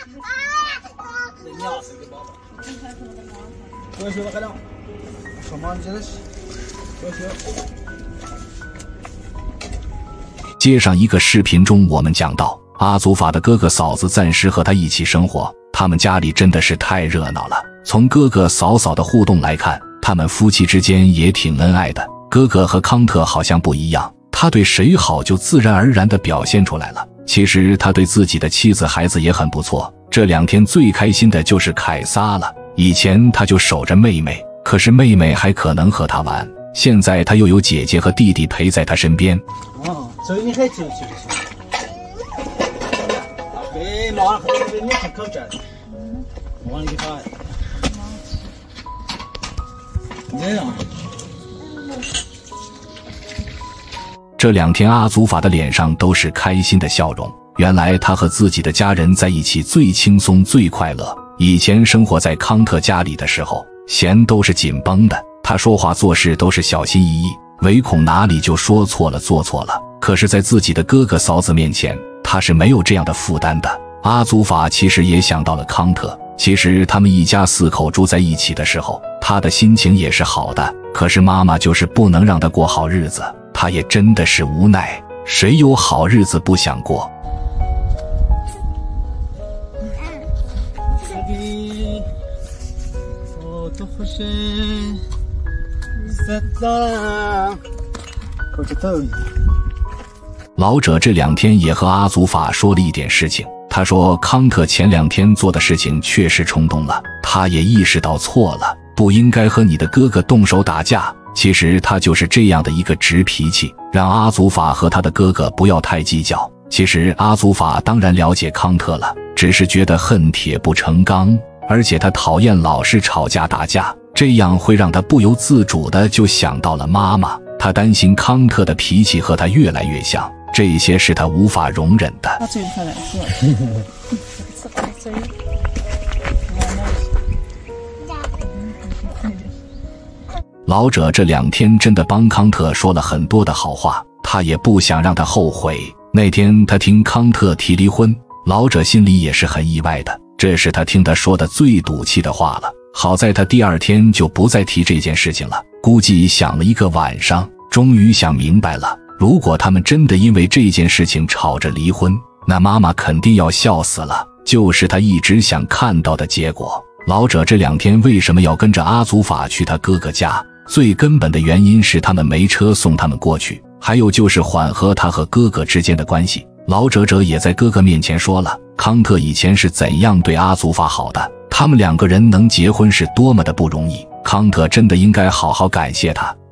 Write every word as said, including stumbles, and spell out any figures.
接上一个视频中，我们讲到阿祖法的哥哥嫂子暂时和他一起生活，他们家里真的是太热闹了。从哥哥嫂嫂的互动来看，他们夫妻之间也挺恩爱的。哥哥和康特好像不一样，他对谁好就自然而然地表现出来了。其实他对自己的妻子孩子也很不错，这两天最开心的就是凯撒了。以前他就守着妹妹，可是妹妹还可能和他玩，现在他又有姐姐和弟弟陪在他身边。 哦，所以你还进去的是？哎，马上你看口罩，往里发。这样。 这两天阿祖法的脸上都是开心的笑容，原来他和自己的家人在一起最轻松最快乐。以前生活在康特家里的时候，弦都是紧绷的，他说话做事都是小心翼翼，唯恐哪里就说错了做错了。可是在自己的哥哥嫂子面前，他是没有这样的负担的。阿祖法其实也想到了康特，其实他们一家四口住在一起的时候，他的心情也是好的，可是妈妈就是不能让他过好日子，他也真的是无奈，谁有好日子不想过？老者这两天也和阿祖法说了一点事情，他说康特前两天做的事情确实冲动了，他也意识到错了，不应该和你的哥哥动手打架。其实他就是这样的一个直脾气，让阿祖法和他的哥哥不要太计较。其实阿祖法当然了解康特了，只是觉得恨铁不成钢，而且他讨厌老是吵架打架，这样会让他不由自主的就想到了妈妈。他担心康特的脾气和他越来越像，这些是他无法容忍的。老者这两天真的帮康特说了很多的好话，他也不想让他后悔。那天他听康特提离婚，老者心里也是很意外的，这是他听他说的最赌气的话了。好在他第二天就不再提这件事情了，估计想了一个晚上，终于想明白了，如果他们真的因为这件事情吵着离婚，那妈妈肯定要笑死了，就是他一直想看到的结果。老者这两天为什么要跟着阿祖法去他哥哥家？最根本的原因是他们没车送他们过去，还有就是缓和他和哥哥之间的关系。老者者也在哥哥面前说了康特以前是怎样对阿祖法好的，他们两个人能结婚是多么的不容易，康特真的应该好好感谢他。